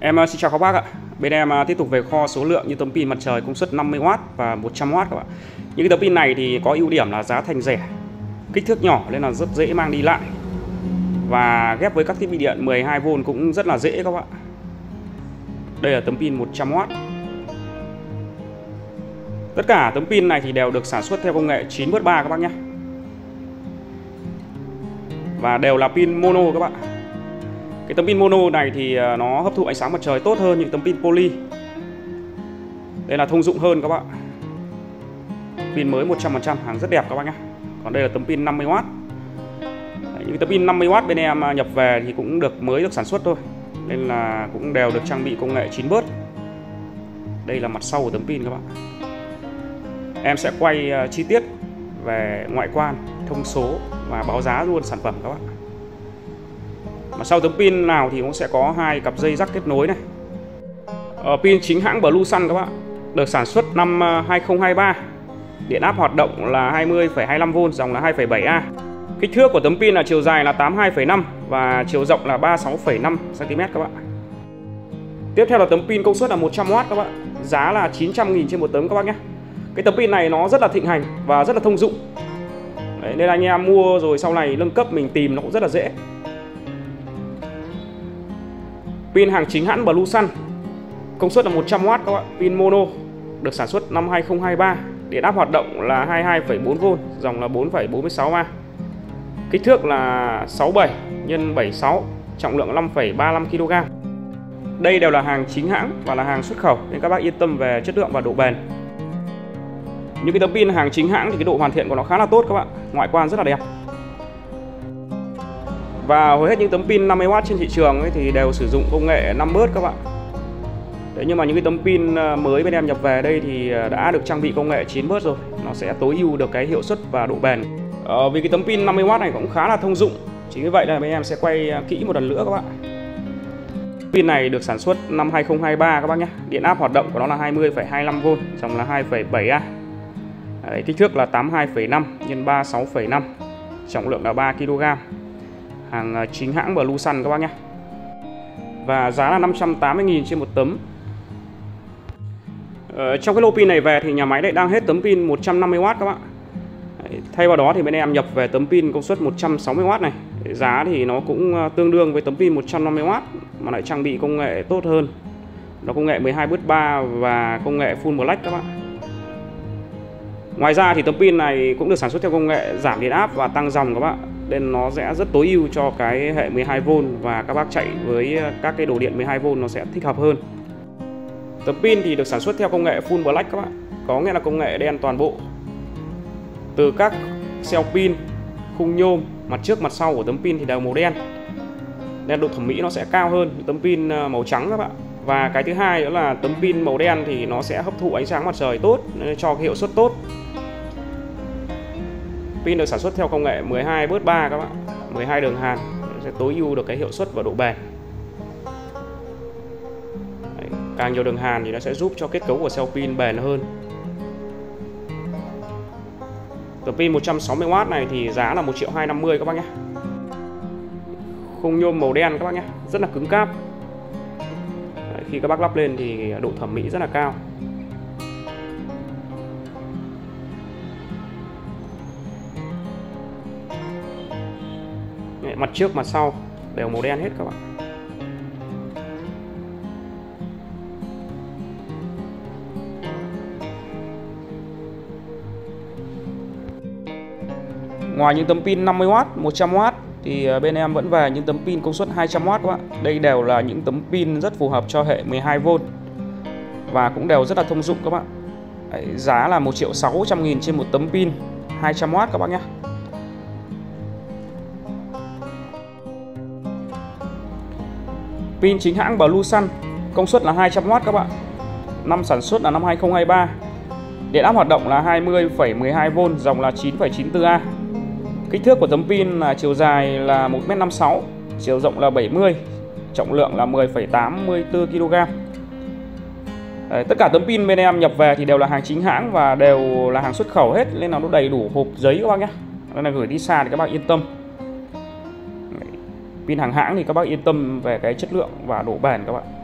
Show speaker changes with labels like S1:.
S1: Xin chào các bác ạ. Bên em tiếp tục về kho số lượng như tấm pin mặt trời công suất 50W và 100W các bạn. Những cái tấm pin này thì có ưu điểm là giá thành rẻ, kích thước nhỏ nên là rất dễ mang đi lại. Và ghép với các thiết bị điện 12V cũng rất là dễ các bạn. Đây là tấm pin 100W. Tất cả tấm pin này thì đều được sản xuất theo công nghệ 9/3 các bác nhé. Và đều là pin mono các bạn. Cái tấm pin mono này thì nó hấp thụ ánh sáng mặt trời tốt hơn những tấm pin poly. Đây là thông dụng hơn các bạn. Pin mới 100%, hàng rất đẹp các bác nhé. Còn đây là tấm pin 50W. Những tấm pin 50W bên em nhập về thì cũng mới được sản xuất thôi, nên là cũng đều được trang bị công nghệ 9/3. Đây là mặt sau của tấm pin các bạn. Em sẽ quay chi tiết về ngoại quan, thông số và báo giá luôn sản phẩm các bạn. Mà sau tấm pin nào thì cũng sẽ có hai cặp dây rắc kết nối này. Pin chính hãng Bluesun các bạn, được sản xuất năm 2023. Điện áp hoạt động là 20,25V, dòng là 2,7A. Kích thước của tấm pin là chiều dài là 82,5 và chiều rộng là 36,5 cm các bạn. Tiếp theo là tấm pin công suất là 100W các bạn. Giá là 900.000 trên một tấm các bác nhé. Cái tấm pin này nó rất là thịnh hành và rất là thông dụng. Đấy, nên anh em mua rồi sau này nâng cấp mình tìm nó cũng rất là dễ. Pin hàng chính hãng Bluesun, công suất là 100W các bạn, pin mono, được sản xuất năm 2023. Điện áp hoạt động là 22,4V, dòng là 4,46A. Kích thước là 67 x 76, trọng lượng 5,35 kg. Đây đều là hàng chính hãng và là hàng xuất khẩu nên các bác yên tâm về chất lượng và độ bền. Những cái tấm pin hàng chính hãng thì cái độ hoàn thiện của nó khá là tốt các bạn, ngoại quan rất là đẹp. Và hầu hết những tấm pin 50W trên thị trường ấy thì đều sử dụng công nghệ 5/3 các bạn. Đấy, nhưng mà những cái tấm pin mới bên em nhập về đây thì đã được trang bị công nghệ 9/3 rồi, nó sẽ tối ưu được cái hiệu suất và độ bền. Vì cái tấm pin 50W này cũng khá là thông dụng, chính vì vậy là bên em sẽ quay kỹ một lần nữa các bạn. Pin này được sản xuất năm 2023 các bác nhé. Điện áp hoạt động của nó là 20,25V, dòng là 2,7A. Đấy, kích thước là 82,5 x 36,5, trọng lượng là 3 kg. Hàng chính hãng Bluesun các bác nhé. Và giá là 580.000 trên một tấm. Trong cái lô pin này về thì nhà máy lại đang hết tấm pin 150W các bạn. Thay vào đó thì bên em nhập về tấm pin công suất 160W này. Giá thì nó cũng tương đương với tấm pin 150W mà lại trang bị công nghệ tốt hơn. Nó công nghệ 12/3 và công nghệ Full Black các bạn. Ngoài ra thì tấm pin này cũng được sản xuất theo công nghệ giảm điện áp và tăng dòng các bạn, nên nó sẽ rất tối ưu cho cái hệ 12V và các bác chạy với các cái đồ điện 12V nó sẽ thích hợp hơn. Tấm pin thì được sản xuất theo công nghệ Full Black các bạn, có nghĩa là công nghệ đen toàn bộ. Từ các cell pin, khung nhôm, mặt trước mặt sau của tấm pin thì đều màu đen, nên độ thẩm mỹ nó sẽ cao hơn tấm pin màu trắng các bạn. Và cái thứ hai nữa là tấm pin màu đen thì nó sẽ hấp thụ ánh sáng mặt trời tốt nên cho cái hiệu suất tốt. Pin được sản xuất theo công nghệ 12/3 các bạn, 12 đường hàn, sẽ tối ưu được cái hiệu suất và độ bền. Đấy, càng nhiều đường hàn thì nó sẽ giúp cho kết cấu của cell pin bền hơn. Tấm pin 160W này thì giá là 1.250.000 các bác nhé. Khung nhôm màu đen các bác nhé, rất là cứng cáp. Đấy, khi các bác lắp lên thì độ thẩm mỹ rất là cao. Mặt trước mặt sau đều màu đen hết các bạn. Ngoài những tấm pin 50W, 100W thì bên em vẫn về những tấm pin công suất 200W các bạn. Đây đều là những tấm pin rất phù hợp cho hệ 12V và cũng đều rất là thông dụng các bạn. Đấy, giá là 1.600.000 trên một tấm pin 200W các bác nhé. Pin chính hãng Bluesun, công suất là 200W các bạn. Năm sản xuất là năm 2023. Điện áp hoạt động là 20,12V, dòng là 9,94A. Kích thước của tấm pin là chiều dài là 1m56, chiều rộng là 70, trọng lượng là 10,84 kg. Tất cả tấm pin bên em nhập về thì đều là hàng chính hãng và đều là hàng xuất khẩu hết, nên là nó đầy đủ hộp giấy các bác nhé. Nên là gửi đi xa thì các bác yên tâm. Pin hàng hãng thì các bác yên tâm về cái chất lượng và độ bền các bạn.